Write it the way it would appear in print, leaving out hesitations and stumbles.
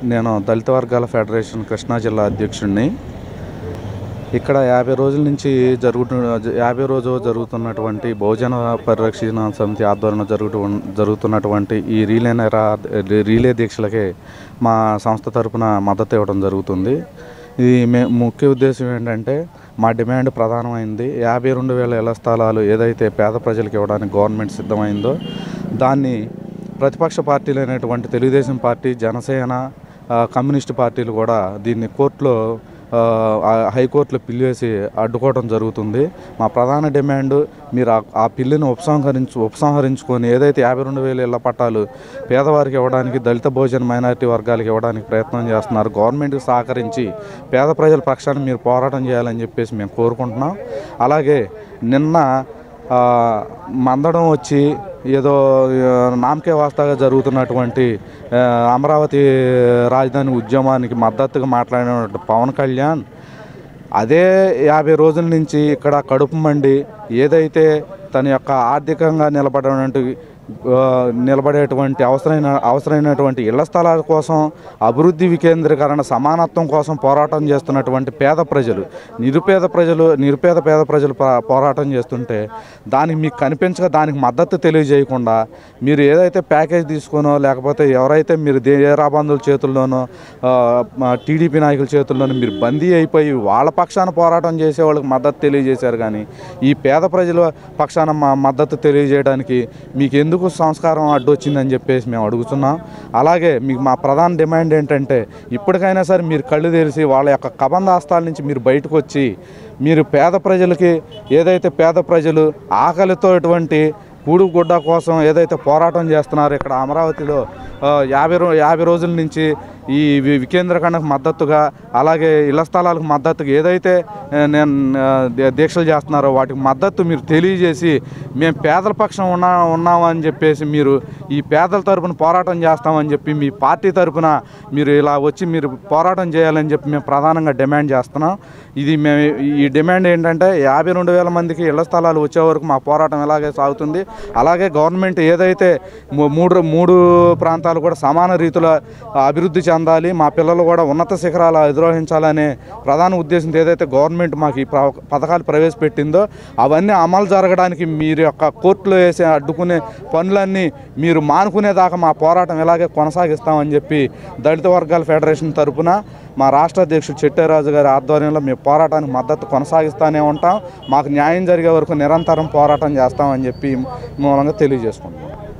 నేను దళిత వర్గాల ఫెడరేషన్ కృష్ణా జిల్లా అధ్యక్షుడిని. ఇక్కడ 50 రోజుల నుంచి జరుగుతున్నటువంటి బహుజన పరిరక్షణ సమితి ఆధ్వర్యంలో జరుగుతున్నటువంటి ఈ రీలే దీక్షలకే మా సంస్థ తరపున మద్దతు ఇవ్వడం జరుగుతుంది. ఇది ముఖ్య ఉద్దేశం ఏంటంటే, మా డిమాండ్ ప్రధానమైంది 52,000 ఇళ్ల స్థలాలు ఏదైతే పేద ప్రజలకు ఇవ్వడానికి గవర్నమెంట్ సిద్ధమైందో దాన్ని ప్రతిపక్ష పార్టీలైనటువంటి తెలుగుదేశం పార్టీ, జనసేన, కమ్యూనిస్టు పార్టీలు కూడా దీన్ని హైకోర్టులో పిల్లేసి అడ్డుకోవడం జరుగుతుంది. మా ప్రధాన డిమాండ్, మీరు ఆ పిల్లిని ఉపసంహరించుకొని ఏదైతే 52,000 ఇళ్ల పట్టాలు పేదవారికి ఇవ్వడానికి, దళిత బహుజన మైనారిటీ వర్గాలకు ఇవ్వడానికి ప్రయత్నం చేస్తున్నారు. గవర్నమెంట్కి సహకరించి పేద ప్రజల పక్షాన మీరు పోరాటం చేయాలని చెప్పేసి మేము కోరుకుంటున్నాం. అలాగే నిన్న మందడం వచ్చి ఏదో నామకే వాస్తాగా జరుగుతున్నటువంటి అమరావతి రాజధాని ఉద్యమానికి మద్దతుగా మాట్లాడినటువంటి పవన్ కళ్యాణ్ అదే 50 రోజుల నుంచి ఇక్కడ కడుపు మండి ఏదైతే తన యొక్క ఆర్థికంగా నిలబడేటువంటి అవసరమైనటువంటి ఇళ్ల స్థలాల కోసం, అభివృద్ధి వికేంద్రీకరణ, సమానత్వం కోసం పోరాటం చేస్తున్నటువంటి నిరుపేద పేద ప్రజలు పోరాటం చేస్తుంటే దానికి మీకు కనిపించక దానికి మద్దతు తెలియజేయకుండా మీరు ఏదైతే ప్యాకేజ్ తీసుకునో, లేకపోతే ఎవరైతే మీరు దేరాబంధుల చేతుల్లోనో, టీడీపీ నాయకుల చేతుల్లోనో మీరు బందీ అయిపోయి వాళ్ళ పక్షాన పోరాటం చేసే వాళ్ళకి మద్దతు తెలియజేశారు. కానీ ఈ పేద ప్రజల పక్షాన మద్దతు తెలియజేయడానికి మీకు ఎందుకు సంస్కారం అడ్డొచ్చిందని చెప్పేసి మేము అడుగుతున్నాం. అలాగే మీకు మా ప్రధాన డిమాండ్ ఏంటంటే, ఇప్పటికైనా సరే మీరు కళ్ళు తెరిచి వాళ్ళ యొక్క కబంధాస్తాల నుంచి మీరు బయటకు వచ్చి మీరు పేద ప్రజలకి ఏదైతే పేద ప్రజలు ఆకలితో ఇటువంటి కూడుగుడ్డ కోసం ఏదైతే పోరాటం చేస్తున్నారో, ఇక్కడ అమరావతిలో 50 రోజుల నుంచి ఈ వికేంద్రీకరణకు మద్దతుగా, అలాగే ఇళ్ల స్థలాలకు మద్దతుగా ఏదైతే దీక్షలు చేస్తున్నారో వాటికి మద్దతు మీరు తెలియజేసి మేము పేదల పక్షం ఉన్నామని చెప్పేసి మీరు ఈ పేదల తరపున పోరాటం చేస్తామని చెప్పి మీ పార్టీ తరపున మీరు ఇలా వచ్చి మీరు పోరాటం చేయాలని చెప్పి మేము ప్రధానంగా డిమాండ్ చేస్తున్నాం. ఈ డిమాండ్ ఏంటంటే, 52,000 మందికి ఇళ్ల స్థలాలు వచ్చే వరకు మా పోరాటం ఇలాగే సాగుతుంది. అలాగే గవర్నమెంట్ ఏదైతే మూడు ప్రాంతాలు కూడా సమాన రీతిలో అభివృద్ధి చెందాలి, మా పిల్లలు కూడా ఉన్నత శిఖరాలు అధిరోహించాలనే ప్రధాన ఉద్దేశంతో ఏదైతే గవర్నమెంట్ మాకు ఈ పథకాలు ప్రవేశపెట్టిందో అవన్నీ అమలు జరగడానికి మీరు యొక్క కోర్టులో వేసే అడ్డుకునే పనులన్నీ మీరు మానుకునేదాకా మా పోరాటం ఇలాగే కొనసాగిస్తామని చెప్పి దళిత వర్గాల ఫెడరేషన్ తరపున మా రాష్ట్ర అధ్యక్షుడు చెట్టేరాజు గారి ఆధ్వర్యంలో మేము పోరాటానికి మద్దతు కొనసాగిస్తూనే ఉంటాం. మాకు న్యాయం జరిగే వరకు నిరంతరం పోరాటం చేస్తామని చెప్పి మూలంగా తెలియజేసుకుంటాం.